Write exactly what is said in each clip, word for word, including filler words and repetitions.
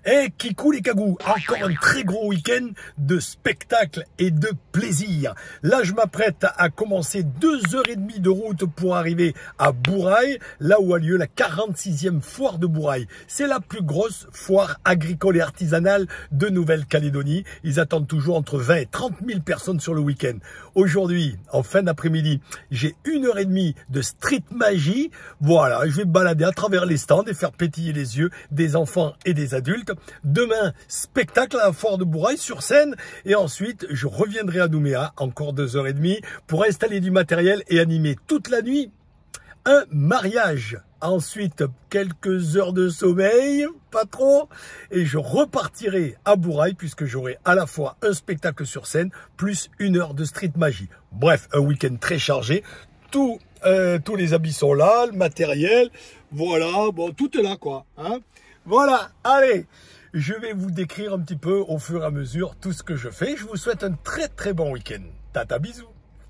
Et qui coule les cagous, encore un très gros week-end de spectacle et de plaisir. Là, je m'apprête à commencer deux heures et demie de route pour arriver à Bourail, là où a lieu la quarante-sixième foire de Bourail. C'est la plus grosse foire agricole et artisanale de Nouvelle-Calédonie. Ils attendent toujours entre vingt et trente mille personnes sur le week-end. Aujourd'hui, en fin d'après-midi, j'ai une heure et demie de street magie. Voilà, je vais me balader à travers les stands et faire pétiller les yeux des enfants et des adultes. Demain, spectacle à la foire de Bourail sur scène. Et ensuite, je reviendrai à Nouméa, encore deux heures et demie, pour installer du matériel et animer toute la nuit un mariage. Ensuite, quelques heures de sommeil, pas trop, et je repartirai à Bourail puisque j'aurai à la fois un spectacle sur scène plus une heure de street magie. Bref, un week-end très chargé. Tout, euh, tous les habits sont là, le matériel, voilà, bon, tout est là quoi. Hein, voilà, allez, je vais vous décrire un petit peu au fur et à mesure tout ce que je fais. Je vous souhaite un très très bon week-end. Tata, bisous.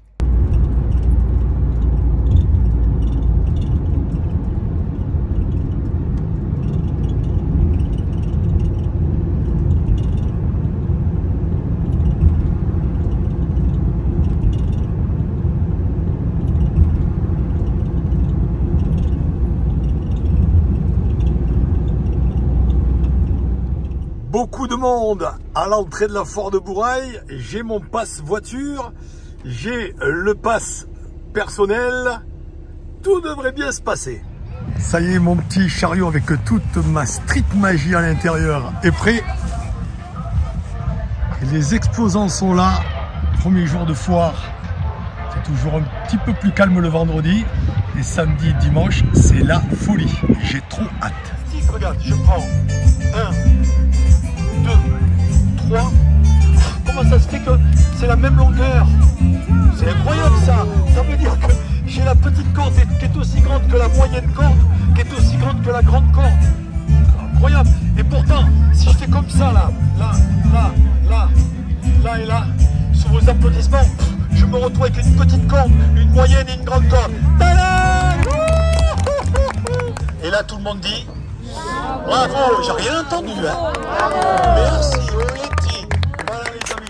Beaucoup de monde à l'entrée de la foire de Bourail. J'ai mon pass voiture, j'ai le pass personnel. Tout devrait bien se passer. Ça y est, mon petit chariot avec toute ma street magie à l'intérieur est prêt. Et les exposants sont là. Premier jour de foire. C'est toujours un petit peu plus calme le vendredi. Et samedi, dimanche, c'est la folie. J'ai trop hâte. Si, regarde, je prends un. deux, trois. Comment ça se fait que c'est la même longueur? C'est incroyable ça. Ça veut dire que j'ai la petite corde qui est aussi grande que la moyenne corde, qui est aussi grande que la grande corde. Incroyable. Et pourtant, si je fais comme ça là, là, là, là, là et là, sous vos applaudissements, je me retrouve avec une petite corde, une moyenne et une grande corde. Tada! Et là, tout le monde dit bravo, j'ai rien entendu, hein. Merci, Oleti. Voilà les amis.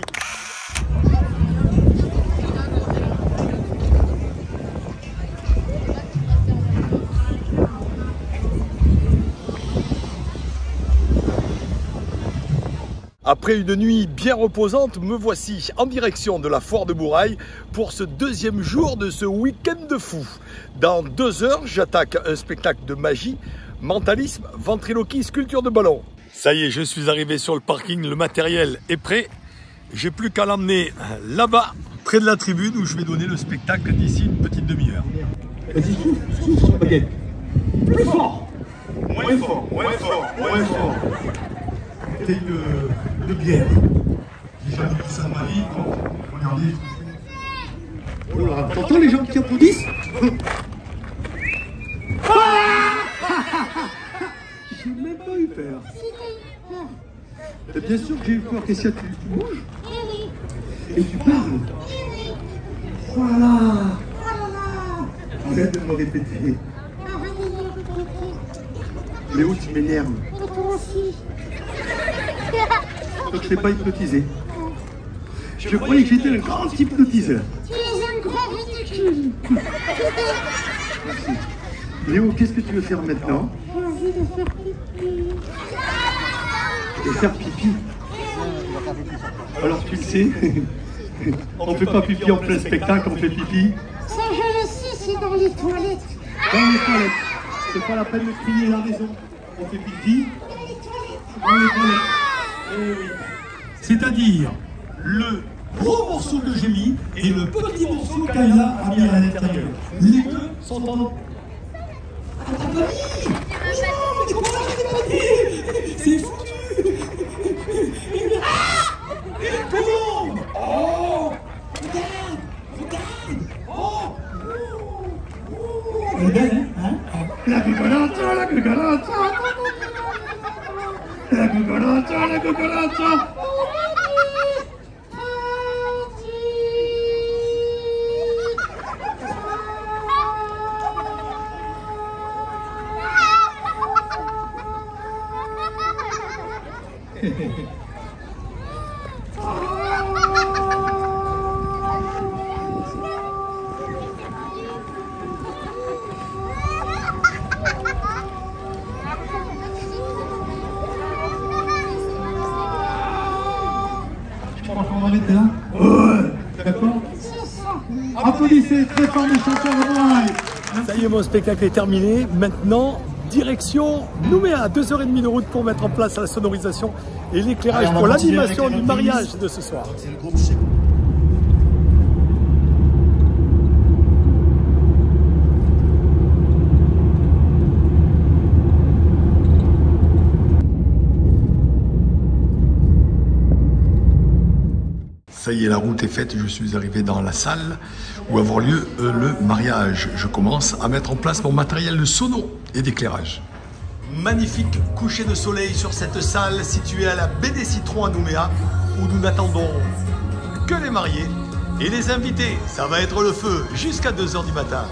Après une nuit bien reposante, me voici en direction de la foire de Bourail pour ce deuxième jour de ce week-end de fou. Dans deux heures, j'attaque un spectacle de magie, mentalisme, ventriloquie, sculpture de ballon. Ça y est, je suis arrivé sur le parking, le matériel est prêt. J'ai plus qu'à l'emmener là-bas, près de la tribune où je vais donner le spectacle d'ici une petite demi-heure. Vas-y, souffle, souffle, ok. Plus fort. Moins fort, moins fort, moins fort. Bouteille de, de bière. J'ai jamais vu ça de ma vie, donc regardez. Oh là, t'entends les gens qui applaudissent? J'ai même pas eu peur. Et bien sûr que j'ai eu peur. Qu'est-ce que tu, tu bouges? Et tu parles? Voilà. Arrête de me répéter. Léo, tu m'énerves. Donc je t'ai pas hypnotisé. Je croyais que j'étais un grand hypnotiseur. Tu es un grand ridicule. Merci. Léo, qu'est-ce que tu veux faire maintenant? J'ai envie de faire pipi. De faire pipi? Alors tu le sais, on ne fait pas pipi en plein spectacle, on fait pipi. Ça je le sais, c'est dans les toilettes. Dans les toilettes. C'est pas la peine de crier la maison. On fait pipi Dans les toilettes. dans les toilettes. Eh oui. C'est-à-dire le gros morceau que j'ai mis et le petit morceau qu'Aïla a mis à l'intérieur. Les deux sont en... Ah, t'as pas mis? Oh, mais comment ça, je t'ai pas dit? C'est foutu. Comment? Oh, regarde, regarde. Oh, elle est belle, hein? La gugolante, la gugolante. La gugolante, la gugolante. On va arrêter là. Ouais. D'accord. Applaudissez très fort les chanteurs de Bourail. Ça y est, mon spectacle est terminé. Maintenant, direction Nouméa. Deux heures et demie de route pour mettre en place la sonorisation et l'éclairage pour l'animation du mariage de ce soir. C'est le groupe. Ça y est, la route est faite, je suis arrivé dans la salle où va avoir lieu euh, le mariage. Je commence à mettre en place mon matériel de sono et d'éclairage. Magnifique coucher de soleil sur cette salle située à la baie des Citrons à Nouméa, où nous n'attendons que les mariés et les invités. Ça va être le feu jusqu'à deux heures du matin.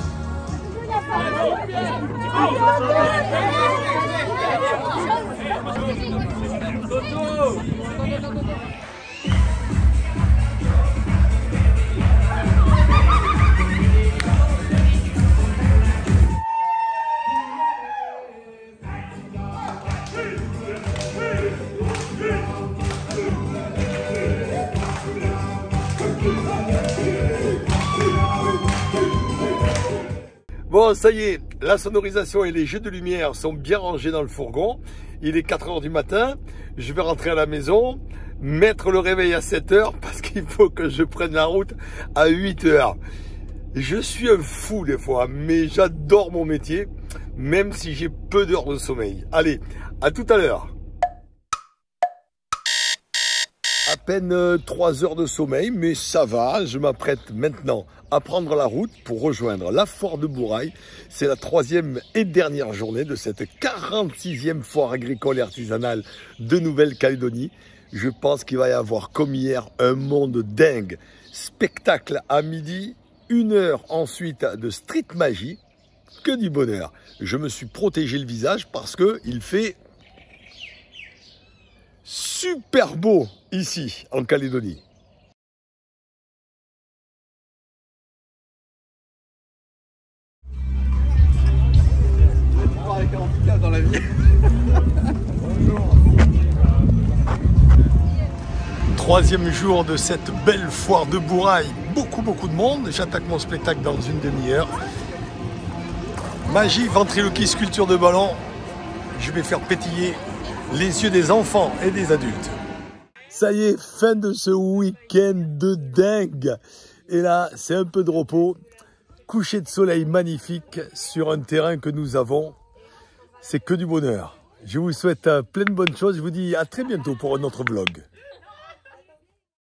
Bon, ça y est, la sonorisation et les jeux de lumière sont bien rangés dans le fourgon. Il est quatre heures du matin, je vais rentrer à la maison, mettre le réveil à sept heures parce qu'il faut que je prenne la route à huit heures. Je suis un fou des fois, mais j'adore mon métier, même si j'ai peu d'heures de sommeil. Allez, à tout à l'heure. À peine trois heures de sommeil, mais ça va, je m'apprête maintenant à prendre la route pour rejoindre la foire de Bourail. C'est la troisième et dernière journée de cette quarante-sixième foire agricole et artisanale de Nouvelle-Calédonie. Je pense qu'il va y avoir, comme hier, un monde dingue. Spectacle à midi, une heure ensuite de street magie. Que du bonheur. Je me suis protégé le visage parce qu'il fait super beau ici en Calédonie. Dans la vie. Bonjour. Troisième jour de cette belle foire de Bourail. Beaucoup beaucoup de monde. J'attaque mon spectacle dans une demi-heure. Magie, ventriloquie, sculpture de ballon. Je vais faire pétiller les yeux des enfants et des adultes. Ça y est, fin de ce week-end de dingue. Et là, c'est un peu de repos. Coucher de soleil magnifique sur un terrain que nous avons. C'est que du bonheur. Je vous souhaite plein de bonnes choses. Je vous dis à très bientôt pour un autre vlog.